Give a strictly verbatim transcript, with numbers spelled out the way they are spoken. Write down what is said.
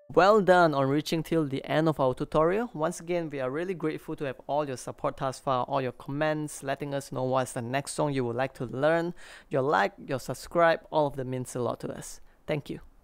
Well done on reaching till the end of our tutorial. Once again, we are really grateful to have all your support thus far, all your comments, letting us know what's the next song you would like to learn. Your like, your subscribe, all of them means a lot to us. Thank you.